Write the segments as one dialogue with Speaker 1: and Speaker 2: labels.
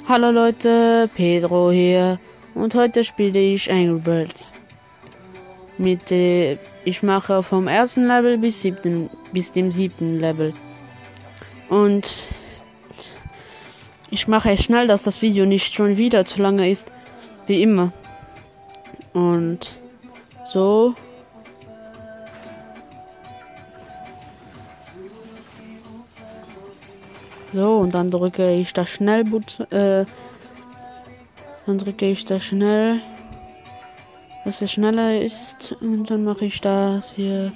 Speaker 1: Hallo Leute, Pedro hier und heute spiele ich Angry Birds. Ich mache vom ersten Level bis dem siebten Level. Und ich mache es schnell, dass das Video nicht schon wieder zu lange ist, wie immer. Und so. So, und dann drücke ich das dann drücke ich das schnell, dass es schneller ist, und dann mache ich das hier.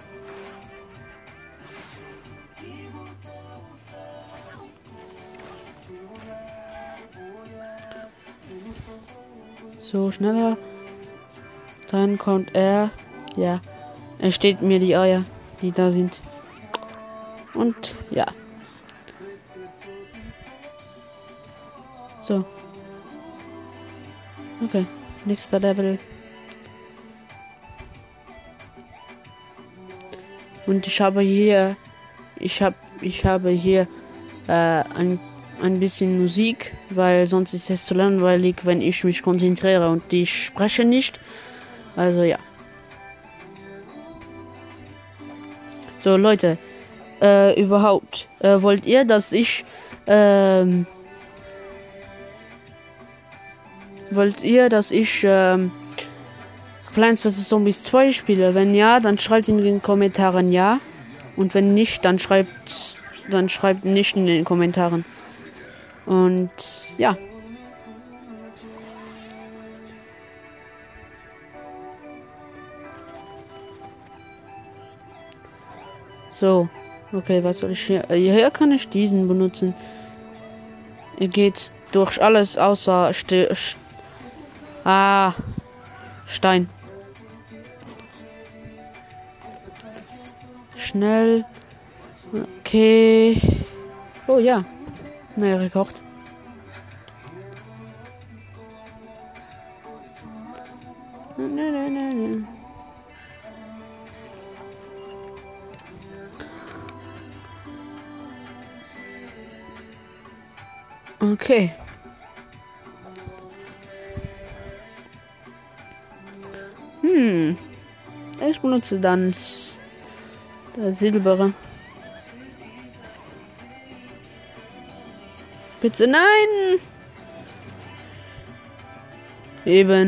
Speaker 1: So, schneller. Dann kommt er. Ja, er steht mir die Eier, die da sind. Und ja. So. Okay, nächster Level. Und ich habe hier ein bisschen Musik, weil sonst ist es zu langweilig, wenn ich mich konzentriere und ich spreche nicht. Also ja. So Leute, wollt ihr, dass ich Plants vs. Zombies 2 spiele? Wenn ja, dann schreibt in den Kommentaren ja. Und wenn nicht, dann schreibt nicht in den Kommentaren. Und ja. So. Okay, was soll ich hier? Hier kann ich diesen benutzen. Ihr geht durch alles außer Stein. Schnell. Okay. Oh ja. Neuer Rekord. Okay. Ich benutze dann das Silbere. Bitte nein! Eben.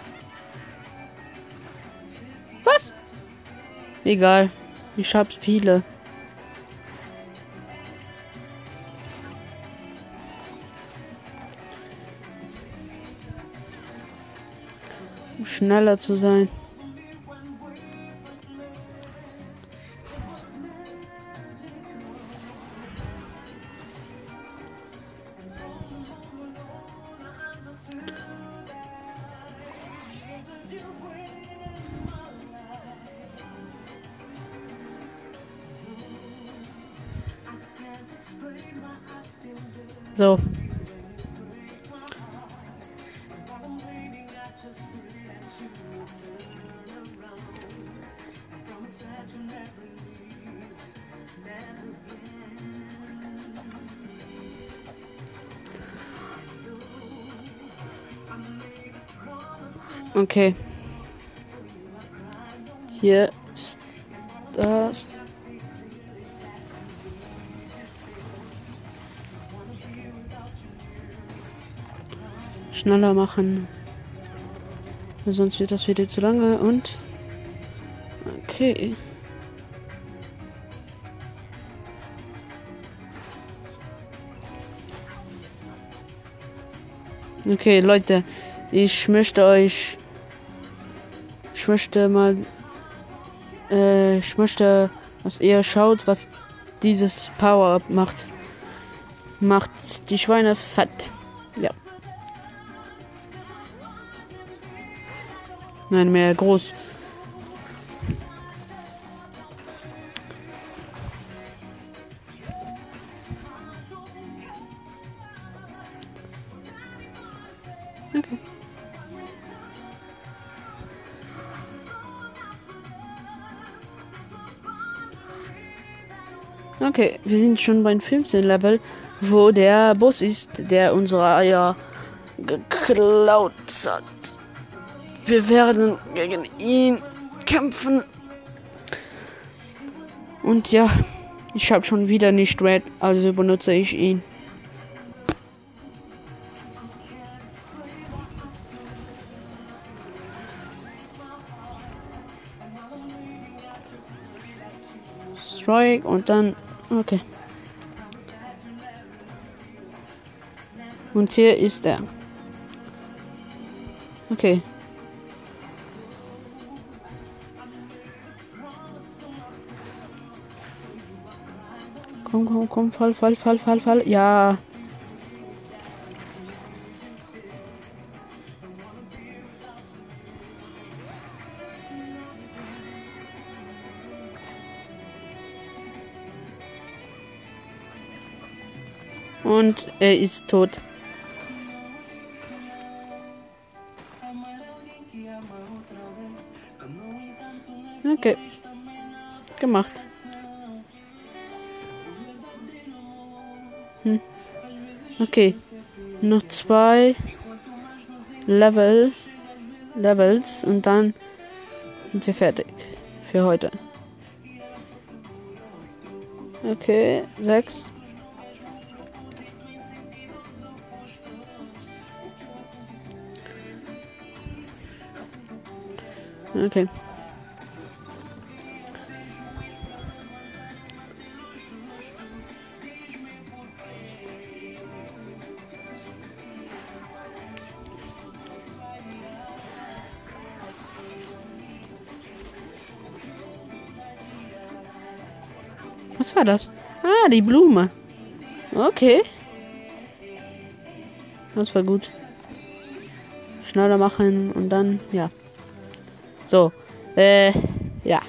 Speaker 1: Was? Egal. Ich hab viele. Um schneller zu sein. So. Okay. Hier ist das. Schneller machen. Sonst wird das Video zu lange und. Okay. Okay, Leute. Ich möchte, dass ihr schaut, was dieses Power-Up macht. Macht die Schweine fett. Ja. Nein, mehr groß. Okay. Okay, wir sind schon beim 15. Level. wo der Boss ist, der unsere Eier geklaut hat. Wir werden gegen ihn kämpfen. Und ja, ich habe schon wieder nicht Red, also benutze ich ihn. Strike und dann, okay. Und hier ist er. Okay. Komm, fall. Ja. Und er ist tot. Okay. Gemacht. Okay. Noch 2 Levels und dann sind wir fertig für heute. Okay, 6. Okay. Was war das? Ah, die Blume. Okay. Das war gut. Schneller machen und dann, ja. So, ja.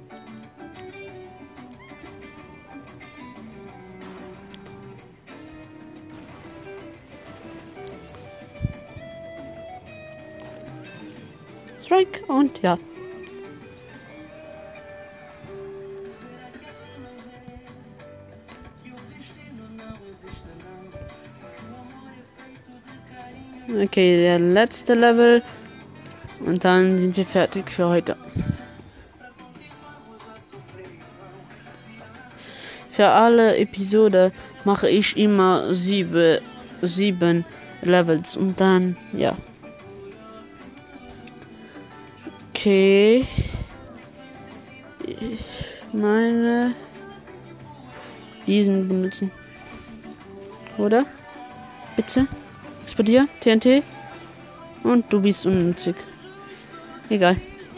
Speaker 1: Strike und ja. Okay, der letzte Level. Und dann sind wir fertig für heute. Für alle Episode mache ich immer 7 Levels. Und dann, ja. Okay. Ich meine, diesen benutzen. Oder? Bitte? Explodier, TNT. Und du bist unnützig. Egal.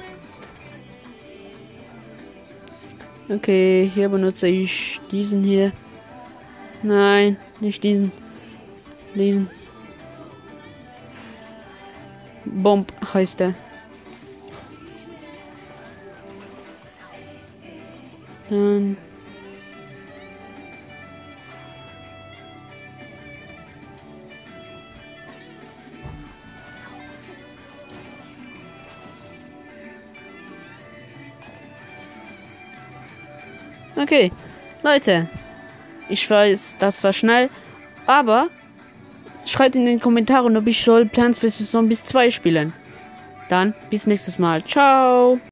Speaker 1: Okay, hier benutze ich diesen hier. Nein, nicht diesen. Diesen. Bomb heißt der. Dann. Okay, Leute, ich weiß, das war schnell, aber schreibt in den Kommentaren, ob ich soll Plants vs. Zombies 2 spielen. Dann bis nächstes Mal. Ciao.